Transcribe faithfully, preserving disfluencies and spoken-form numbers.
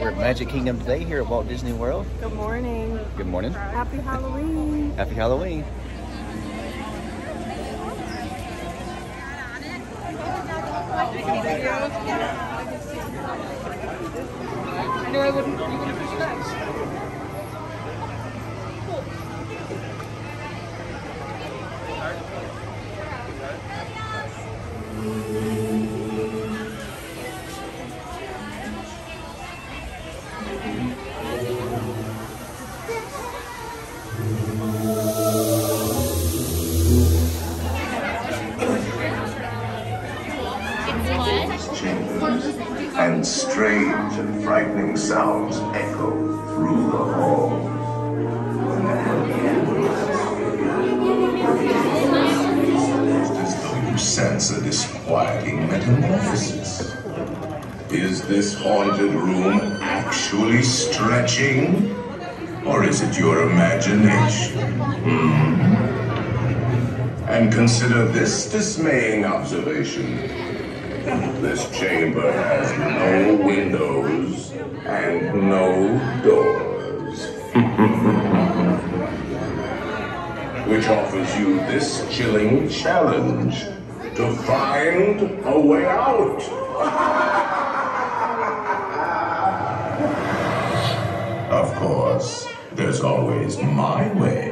We're at Magic Kingdom today here at Walt Disney World. Good morning. Good morning. Happy Halloween. Happy Halloween. I knew I wouldn't. You wouldn't push that. And strange and frightening sounds echo through the hall. It's as though you sense a disquieting metamorphosis. Is this haunted room actually stretching? Or is it your imagination? Hmm? And consider this dismaying observation. This chamber has no windows and no doors. Which offers you this chilling challenge to find a way out. Of course, there's always my way.